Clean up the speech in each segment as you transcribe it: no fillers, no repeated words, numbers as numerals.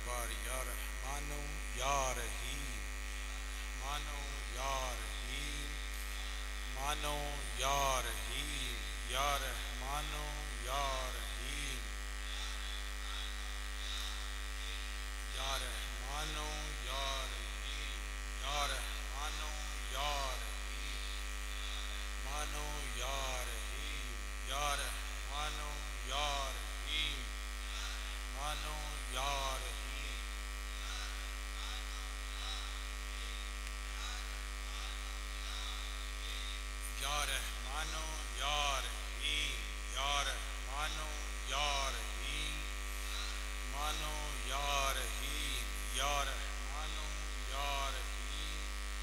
بار یا رحمانو یا رحیم، مانو یا رحیم، مانو یا رحیم، یا رحمانو یا رحیم، یا رحمانو یا رحیم، یا رحمانو یا رحیم، مانو یا رحیم، یا رحمانو یا رحیم، مانو یا رحیم، یا رحمانو یا رحیم، یا رحمانو یا رحیم، مانو یا رحیم، یا رحمانو یا رحیم،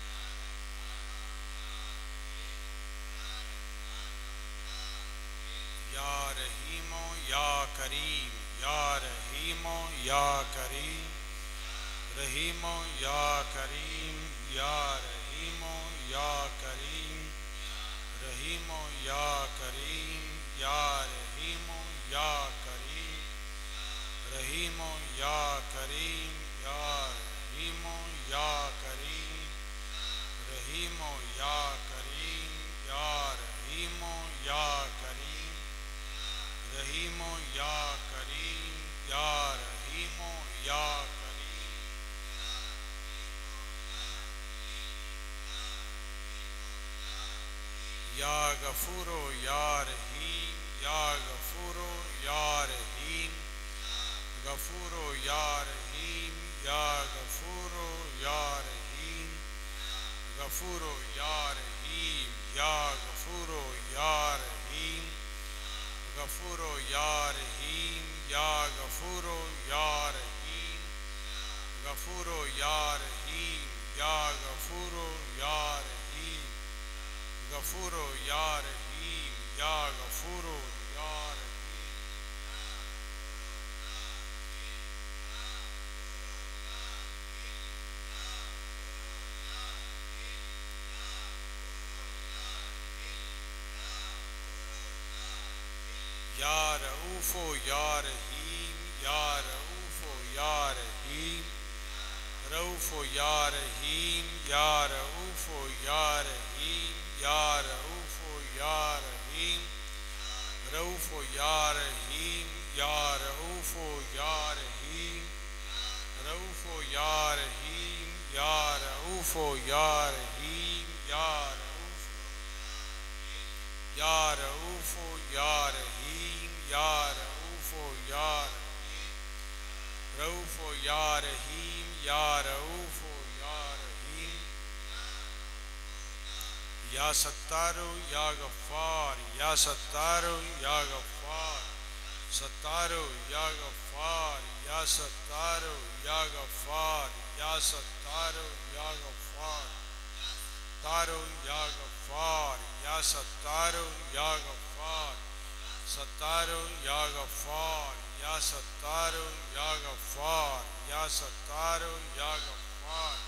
یا رحیم و یا کریم، یا رحیم و یا کریم، رحیم و یا کریم، یا رحیم و یا کریم، رحیم و یا کریم، یا رحیم و یا کریم، رحیم و یا کریم، یا رحیم و یا کریم، رحیم و یا کریم، یا رحیم و یا کریم، رحیم و یا کریم، یا رحیم و یا کریم، یا غفور و یا رحیم، یا غفور و یا رحیم، غفور و یا رحیم، یا غفور و یا رحیم، غفور و یا رحیم، یا غفور و یا رحیم، غفور و یا رحیم، یا غفور و یا رحیم، غفور و یا رحیم، یا غفور و یا رحیم، غفور و یا رحیم، یا غفور و یا رحیم، یا رؤوف و یا رحیم، یا رؤوف و یا رحیم، رؤوف و یا رحیم، یا رؤوف و یا رحیم، یا رؤوف و یا رحیم، رؤوف و یا رحیم، یا رؤوف و یا رحیم، رؤوف و یا رحیم، یا رؤوف و یا رحیم، یا رؤوف، یا رؤوف و یا رحیم، یا رؤوف و یا رحیم، رؤوف و یا رحیم، یا رؤوف و یا رحیم، یا ستار و یا غفار، یا ستار و یا غفار، ستار و یا غفار، یا ستار و یا غفار، یا ستار و یا غفار، ستار و یا غفار، یا ستار و یا غفار، ستار و یا غفار، یا ستار و یا غفار، یا ستار و یا غفار،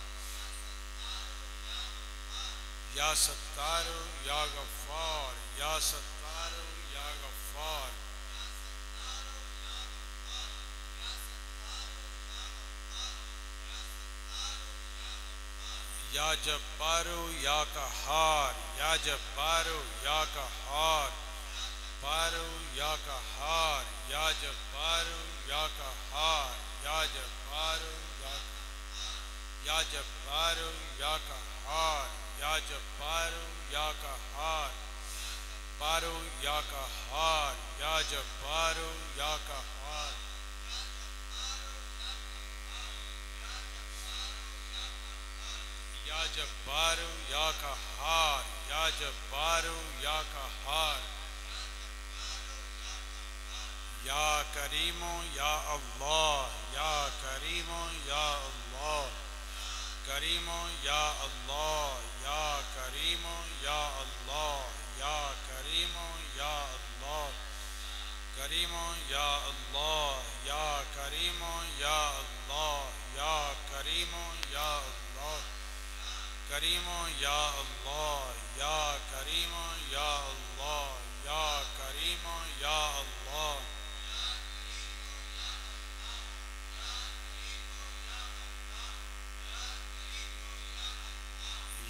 یا ستار و یا غفار، یا ستار و یا غفار، یا جبار و یا قہار، یا جبار و یا قہار، بار و یا قہار، یا جبار و یا قہار، یا جبار و یا جبار و یا قہار، یا جبار و یا قہار، بارو یا قہار، یا جبار و یا قہار، یا جبار و یا قہار، یا جبار و یا قہار، یا کریم و یا اللہ، یا کریم و یا اللہ، کریم و یا اللہ، یا کریم و یا اللہ، یا کریم و یا اللہ، کریم و یا اللہ، یا کریم و یا اللہ، یا کریم و یا اللہ، کریم و یا اللہ، یا کریم و یا اللہ، یا کریم و یا اللہ،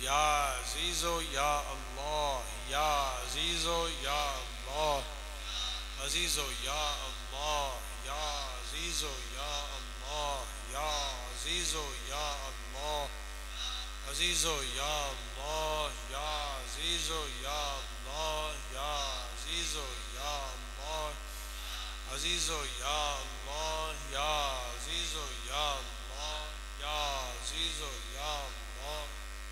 یا عزیزو یا اللہ یا عزیزو یا اللہ عزیزو یا اللہ یا عزیزو یا اللہ یا عزیزو یا اللہ عزیزو یا اللہ یا عزیزو یا اللہ یا عزیزو یا اللہ عزیزو یا اللہ یا عزیزو یا اللہ یا عزیزو یا اللہ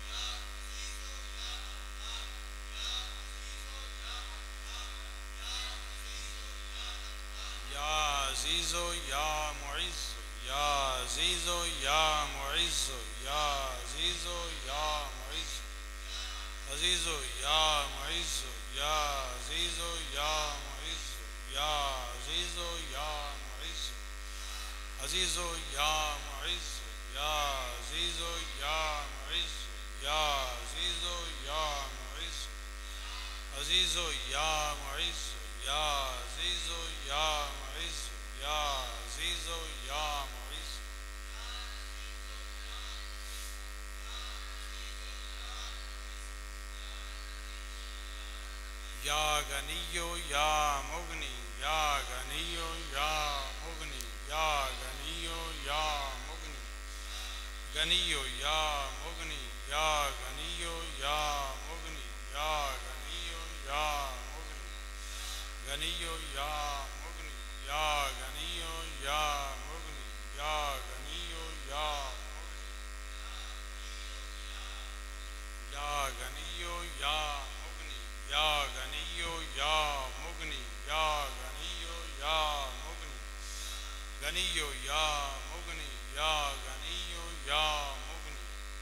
یا عزیزو یا معز یا عزیزو یا معز یا عزیزو یا معز عزیزو یا معز یا عزیزو یا معز یا عزیزو یا معز عزیزو یا معز یا عزیزو یا معز یا عزیزو یا معز عزیزو یا معز یا عزیزو یا معز یا عزیزو یا معز یا غنیو یا مغنی یا غنیو یا مغنی یا غنیو یا مغنی غنیو یا مغنی یا غنیو یا مغنی یا غنیو یا مغنی غنیو یا مغنی یا غنیو یا مغنی یا غنیو یا غنیو یا مغنی یا غنیو یا مغنی یا غنیو یا مغنی غنیو یا مغنی یا غنیو یا مغنی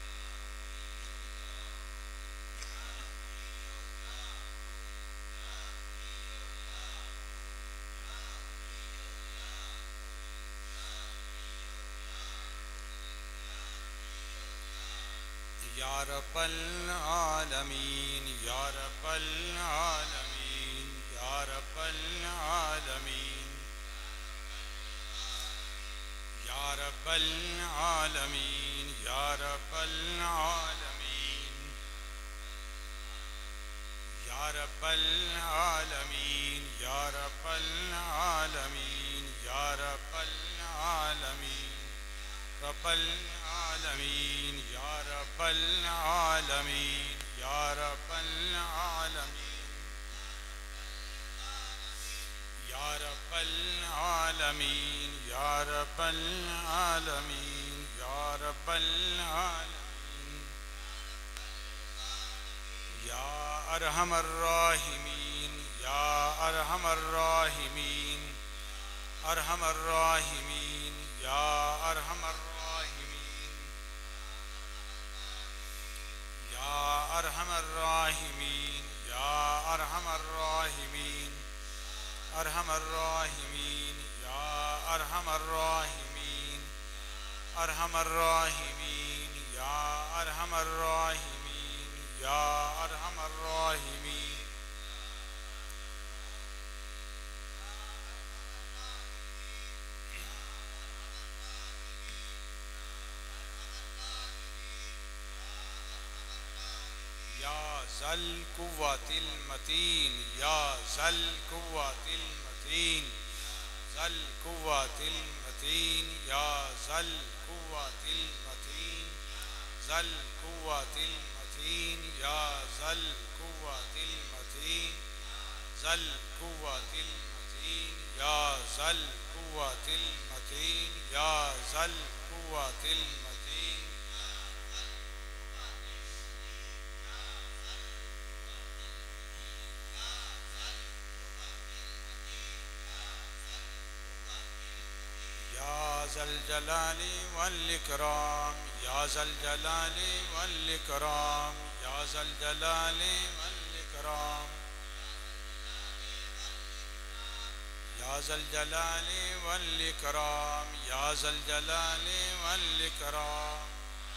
یا رب العالمین یا رب العالمین یا رب العالمین یا رب العالمین یا رب العالمین یا رب العالمین یا رب العالمین یا رب العالمین رب العالمین یا رب العالمین یا رب العالمین یا رب العالمین یا رب العالمین یا رب العالمین یا ارحم الراحمین یا ارحم الراحمین ارحم الراحمین یا ارحم الراحمین یا ارحم الراحمین یا ارحم الراحمین ارحم الراحمین یا ارحم الراحمین ارحم الراحمین یا ارحم الراحمین یا ارحم الراحمین ذا القوة المتين يا ذا القوة المتين ذا القوة المتين يا ذا القوة المتين ذا القوة المتين يا ذا القوة المتين ذا القوة المتين يا ذا القوة المتين يا ذا القوة المتين يا ذا الجلال والإكرام يا ذا الجلال والإكرام يا ذا الجلال والإكرام يا ذا الجلال والإكرام يا ذا الجلال والإكرام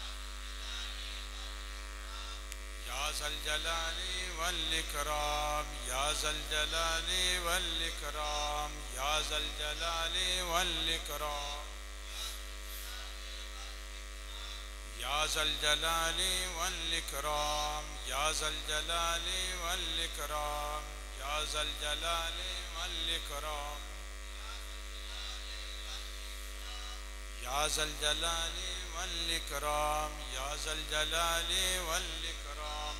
يا ذا الجلال والإكرام يا ذا الجلال والإكرام يا ذا الجلال والإكرام يا ذا الجلال والإكرام يا ذا الجلال والإكرام يا ذا الجلال والإكرام يا ذا الجلال والإكرام يا ذا الجلال والإكرام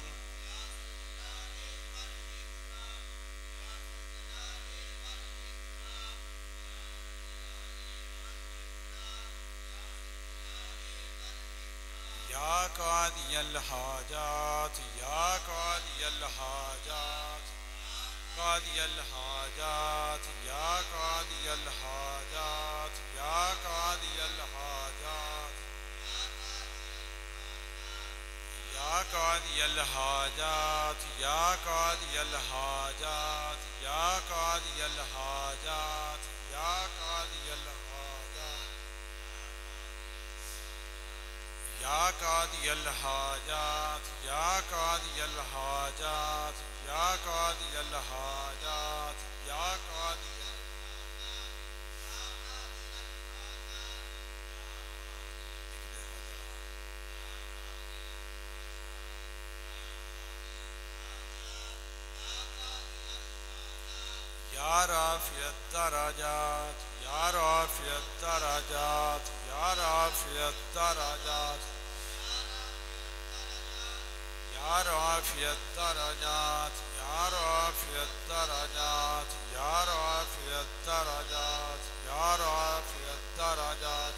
يا قاضي الحاجات يا قاضي الحاجات قاضي الحاجات يا قاضي الحاجات يا قاضي الحاجات يا قاضي الحاجات يا قاضي الحاجات يا قاضي الحاجات يا قاضي الحاجات يا قاضي الحاجات يا قاضي الحاجات يا قاضي الحاجات يا قاضي يا رافع الدرجات يا رافع الدرجات يا رافع الدرجات يا رافع الدرجات يا رافع الدرجات يا رافع الدرجات يا رافع الدرجات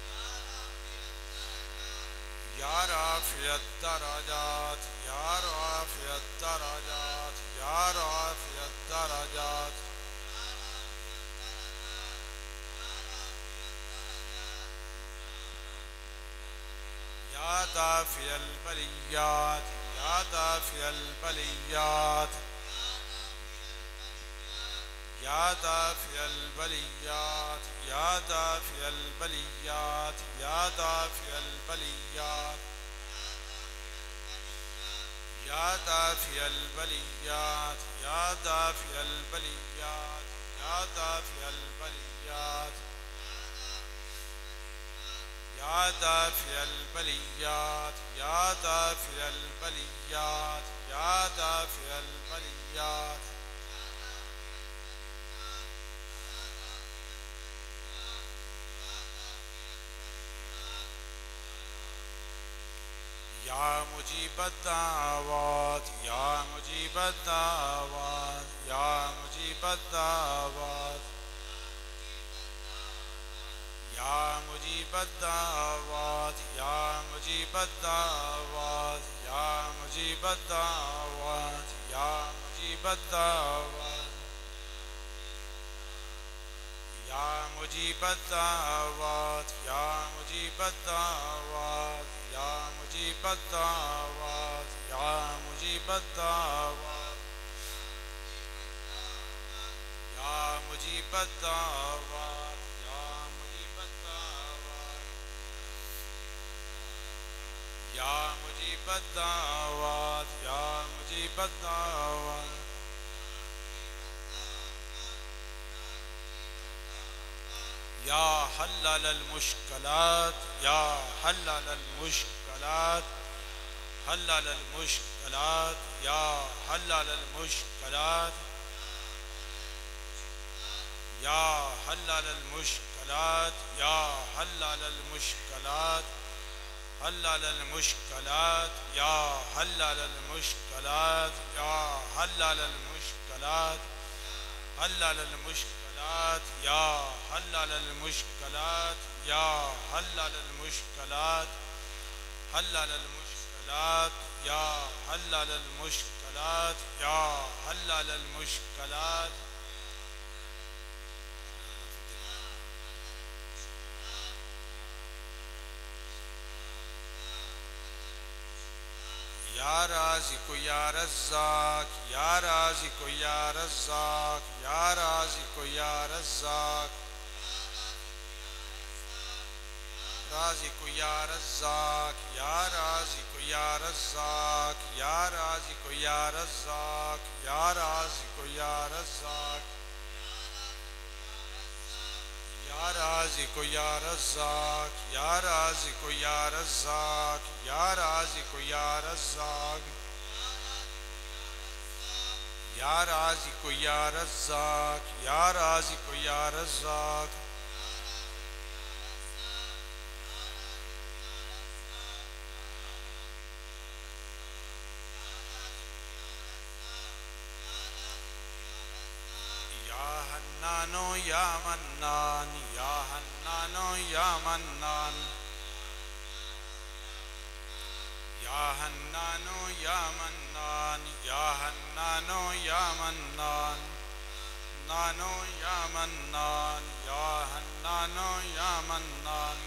يا رافع الدرجات يا رافع الدرجات يا رافع الدرجات يا دافع البليات يا دافع البليات يا دافع البليات يا دافع البليات يا دافع البليات يا دافع البليات يا دافع البليات يا دافع البليات يا دافع البليات يا دافع البليات يا دافع البليات يا مجيب الدعوات يا مجيب الدعوات يا مجيب الدعوات يا مجيب الدعوات يا مجيب الدعوات يا مجيب الدعوات يا مجيب الدعوات يا مجيب الدعوات يا مجيب الدعوات يا مجيب الدعوات يا مجيب الدعوات يا مجيب الدعوات يا مجيب الدعوات يا مجيب الدعوات يا حلال المشكلات يا حلال المشكلات حلال المشكلات يا حلال المشكلات يا حلال المشكلات يا حلال المشكلات حلال المشكلات يا حلال المشكلات يا حلال المشكلات حلال المشكلات يا حلال المشكلات يا حلال المشكلات حلال المشكلات يا حلال المشكلات يا حلال المشكلات يا رازق يا رزاق يا رازق يا رزاق يا رازق يا رزاق رازق يا رزاق يا رازق يا رزاق يا رازق يا رزاق يا رازق يا رزاق یا رازق یا رزاق یا رازق یا رزاق یا رازق یا رزاق یا رازق یا رزاق یا رازق یا رزاق حنانو یا منان یا حنانو یا منان یا حنانو یا منان یا حنانو یا منان نانو یا منان یا حنانو یا منان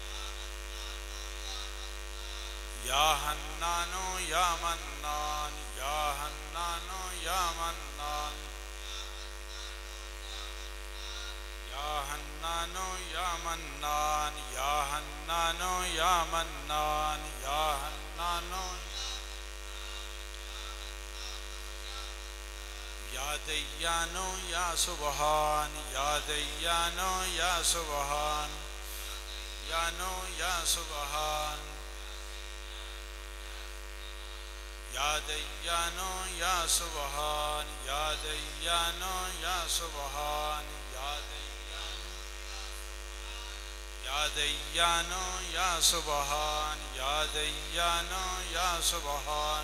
یا حنانو یا منان یا حنانو یا منان یا حنانو یا منان یا حنانو یا منان یا حنانو یا دیانو یا سبحان یا دیانو یا سبحان یانو یا سبحان یا دیانو یا سبحان یا دیانو یا سبحان یا دیانو یا سبحان یا دیانو یا سبحان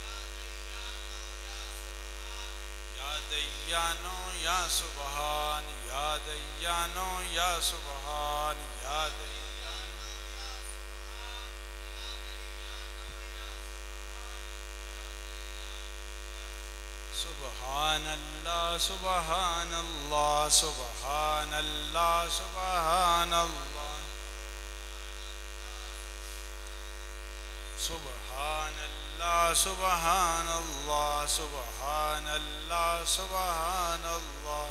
یا دیانو یا سبحان یا دیانو یا سبحان یا سبحان اللہ سبحان اللہ سبحان اللہ سبحان اللہ سبحان اللہ سبحان اللہ سبحان اللہ سبحان اللہ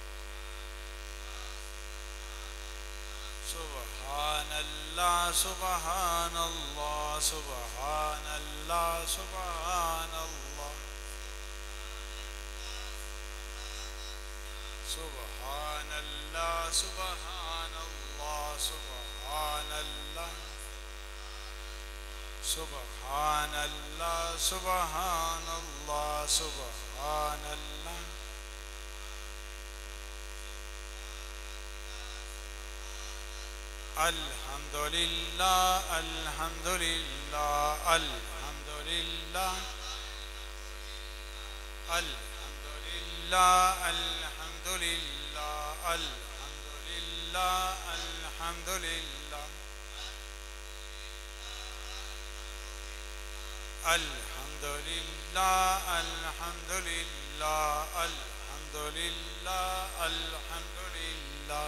سبحان اللہ سبحان اللہ سبحان اللہ سبحان اللہ سبحان اللہ سبحان اللہ سبحان اللہ سبحان اللہ سبحان اللہ سبحان اللہ الحمد للہ الحمد للہ الحمد للہ الحمد للہ الحمد للہ الحمد للہ الحمد للہ الحمد للہ الحمد للہ الحمد للہ الحمد للہ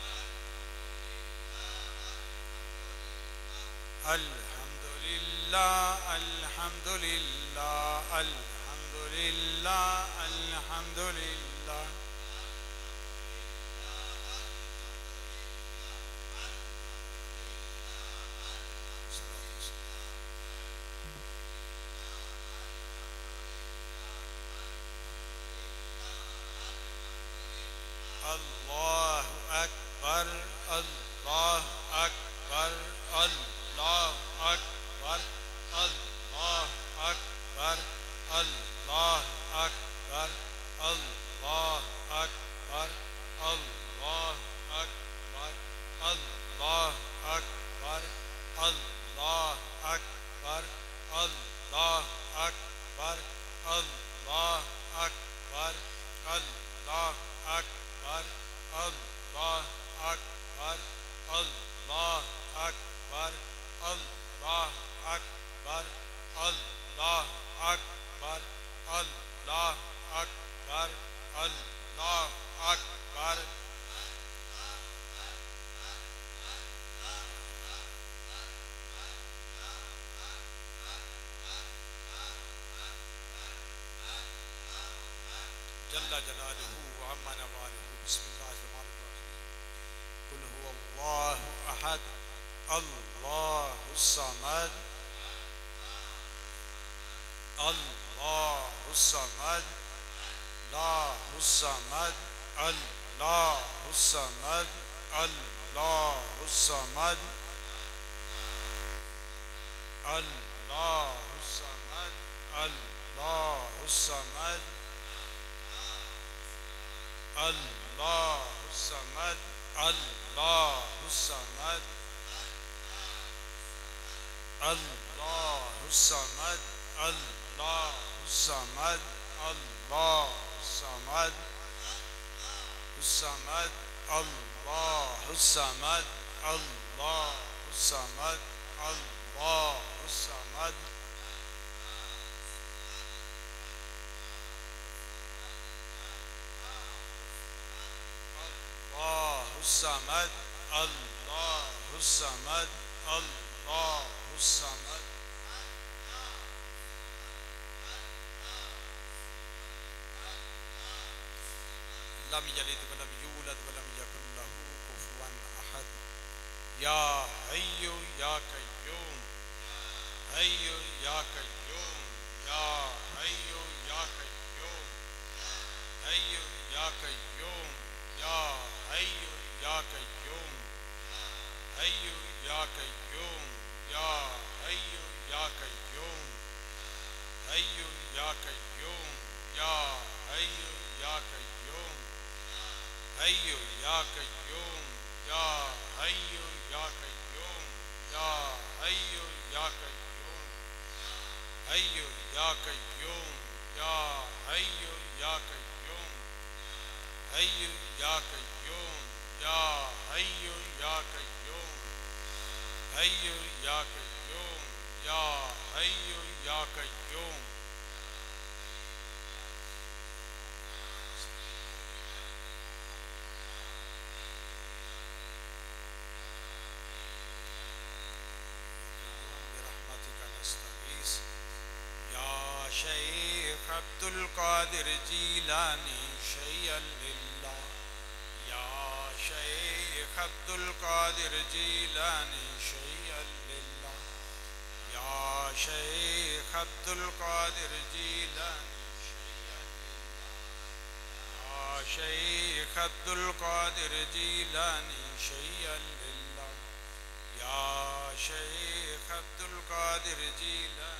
الحمد للہ الحمد للہ الحمد للہ الحمد للہ اللہ اکبر اللہ اکبر اللہ اکبر اللہ اکبر اللہ اکبر اللہ اکبر اللہ اکبر اللہ اکبر اللہ اکبر اللہ اکبر اللہ اکبر اللہ اکبر اللہ اکبر اللہ اکبر اللہ اکبر اللہ اکبر اللہ اکبر اللہ اکبر جل جلالہ وعم نوالہ بسم اللہ الرحمن الرحیم قل هو اللہ احد اللہ الصمد اللہ الصمد لا الصمد اللہ الصمد اللہ الصمد اللہ الصمد اللہ الصمد اللہ الصمد اللہ الصمد اللہ الصمد اللہ الصمد اللہ الصمد الصمد اللہ الصمد اللہ الصمد اللہ الصمد اللہ الصمد اللہ الصمد اللہ الصمد لم یلد ولم یولد ولم یکن له کفوا احد یا حی یا قیوم حی یا قیوم یا حی یا قیوم حی یا قیوم یا حی یا قیوم حی یا قیوم یا حی یا قیوم حی یا قیوم یا حی یا قیوم حی یا قیوم یا حی یا قیوم یا حی یا قیوم حی یا قیوم یا حی یا قیوم حی یا قیوم یا حی یا قیوم حی یا قیوم یا حی یا قیوم شیخ عبد القادر جیلانی شیئا للہ یا شیخ عبد القادر جیلانی شیئا للہ یا شیخ عبد القادر جیلانی شیئا للہ یا شیخ عبد القادر جیلانی شیئا للہ یا شیخ عبد القادر جیلانی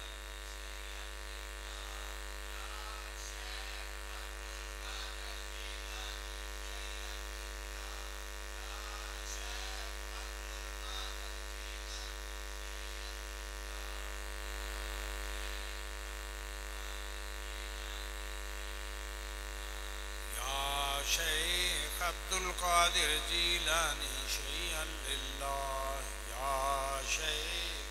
شیخ عبد القادر جیلانی شیئا للہ یا شیخ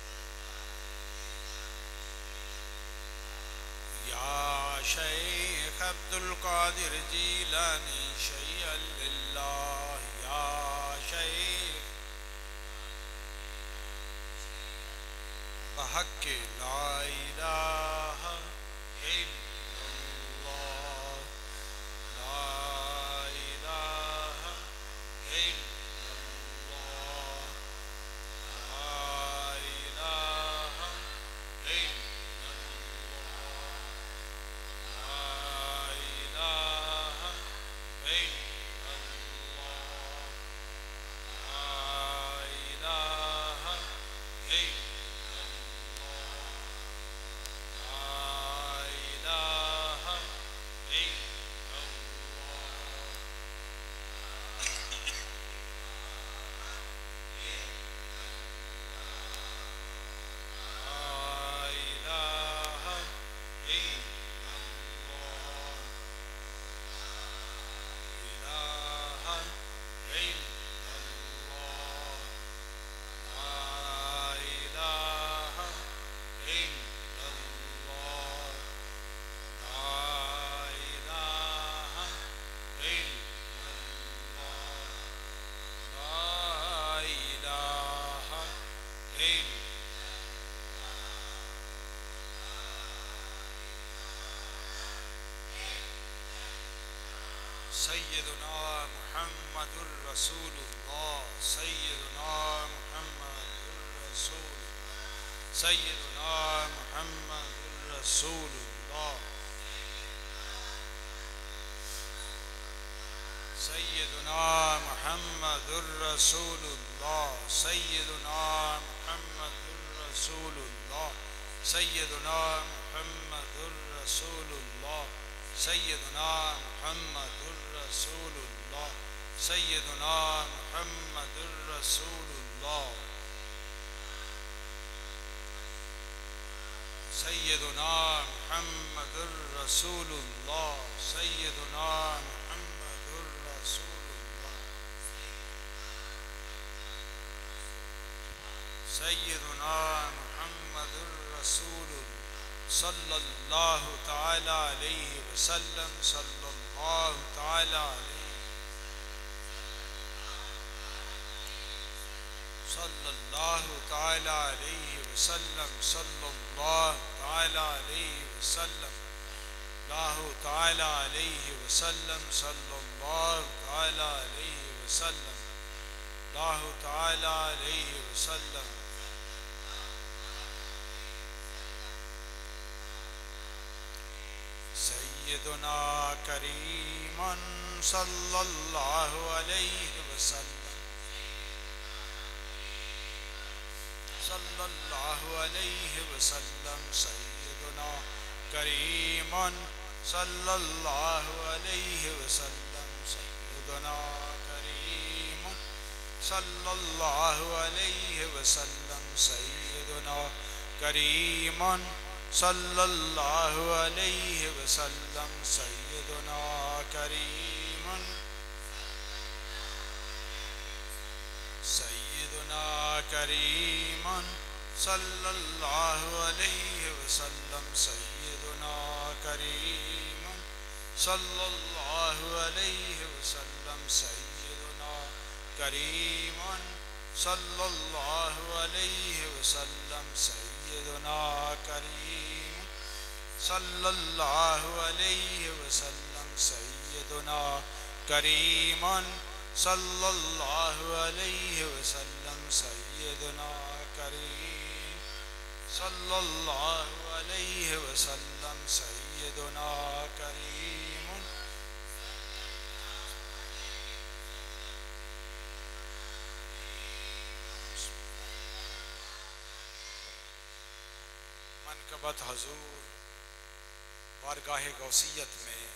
عبد القادر جیلانی شیئا للہ یا شیخ بحق لا الہ الا سیدنا محمد الرسول اللہ سیدنا محمد الرسول سیدنا محمد الرسول اللہ سیدنا محمد رسول اللہ سیدنا محمد رسول اللہ سیدنا محمد رسول اللہ سیدنا محمد رسول اللہ سیدنا محمد رسول اللہ سیدنا محمد رسول اللہ سیدنا محمد رسول اللہ سیدنا محمد رسول اللہ صلی اللہ تعالی علیہ وسلم صلی اللہ تعالی علیہ صلی اللہ تعالی علیہ وسلم صلی اللہ تعالی علیہ وسلم اللہ تعالی علیہ وسلم صلی اللہ تعالی علیہ وسلم اللہ تعالی علیہ وسلم سیدنا کریم صلی اللہ علیہ وسلم صلی اللہ علیہ وسلم سیدنا کریم صلی اللہ علیہ وسلم سیدنا کریم صلی اللہ علیہ وسلم سیدنا کریم صلی اللہ علیہ وسلم سیدنا کریم سیدنا کریم صلی اللہ علیہ وسلم سیدنا کریم صلی اللہ علیہ وسلم سیدنا کریم صلی اللہ علیہ وسلم سیدنا کریم صلی اللہ علیہ وسلم سیدنا کریم صلی اللہ علیہ وسلم سیدنا کریم صلی اللہ علیہ وسلم سیدنا کریم منقبت حضور بارگاہ غوثیت میں